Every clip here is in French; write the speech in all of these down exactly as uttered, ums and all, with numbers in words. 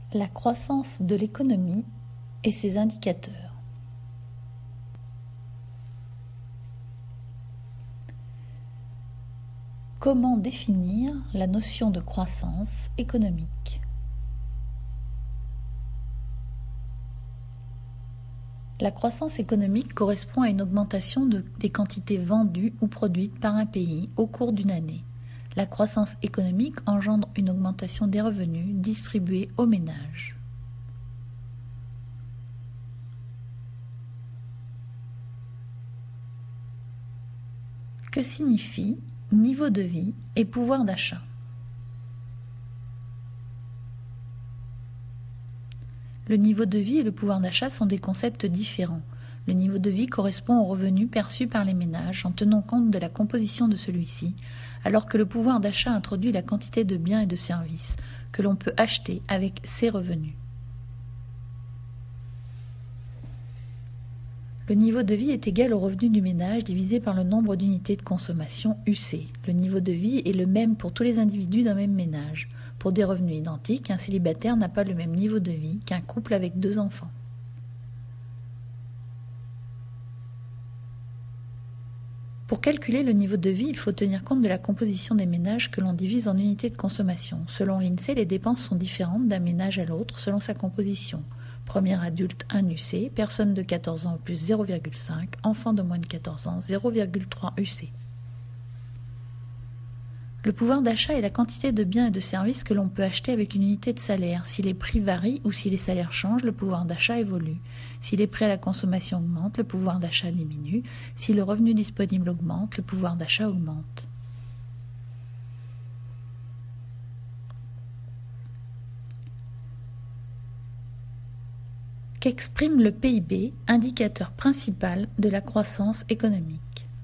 La croissance de l'économie et ses indicateurs. Comment définir la notion de croissance économique ? La croissance économique correspond à une augmentation de, des quantités vendues ou produites par un pays au cours d'une année. La croissance économique engendre une augmentation des revenus distribués aux ménages. Que signifie niveau de vie et pouvoir d'achat ? Le niveau de vie et le pouvoir d'achat sont des concepts différents. Le niveau de vie correspond aux revenus perçus par les ménages en tenant compte de la composition de celui-ci, alors que le pouvoir d'achat introduit la quantité de biens et de services que l'on peut acheter avec ces revenus. Le niveau de vie est égal au revenu du ménage divisé par le nombre d'unités de consommation U C. Le niveau de vie est le même pour tous les individus d'un même ménage. Pour des revenus identiques, un célibataire n'a pas le même niveau de vie qu'un couple avec deux enfants. Pour calculer le niveau de vie, il faut tenir compte de la composition des ménages que l'on divise en unités de consommation. Selon l'INSEE, les dépenses sont différentes d'un ménage à l'autre selon sa composition. Premier adulte, un U C, personne de quatorze ans ou plus, zéro virgule cinq, enfant de moins de quatorze ans, zéro virgule trois U C. Le pouvoir d'achat est la quantité de biens et de services que l'on peut acheter avec une unité de salaire. Si les prix varient ou si les salaires changent, le pouvoir d'achat évolue. Si les prix à la consommation augmentent, le pouvoir d'achat diminue. Si le revenu disponible augmente, le pouvoir d'achat augmente. Qu'exprime le P I B, indicateur principal de la croissance économique ?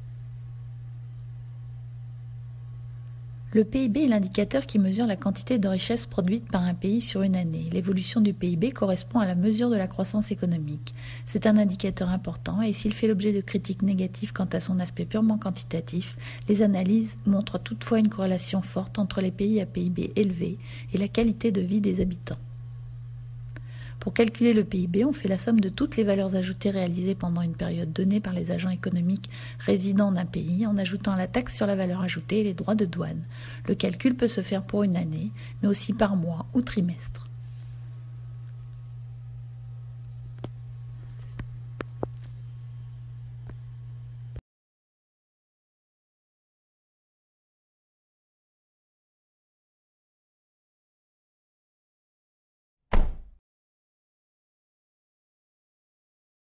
Le P I B est l'indicateur qui mesure la quantité de richesse produite par un pays sur une année. L'évolution du P I B correspond à la mesure de la croissance économique. C'est un indicateur important et s'il fait l'objet de critiques négatives quant à son aspect purement quantitatif, les analyses montrent toutefois une corrélation forte entre les pays à P I B élevé et la qualité de vie des habitants. Pour calculer le P I B, on fait la somme de toutes les valeurs ajoutées réalisées pendant une période donnée par les agents économiques résidents d'un pays en ajoutant la taxe sur la valeur ajoutée et les droits de douane. Le calcul peut se faire pour une année, mais aussi par mois ou trimestre.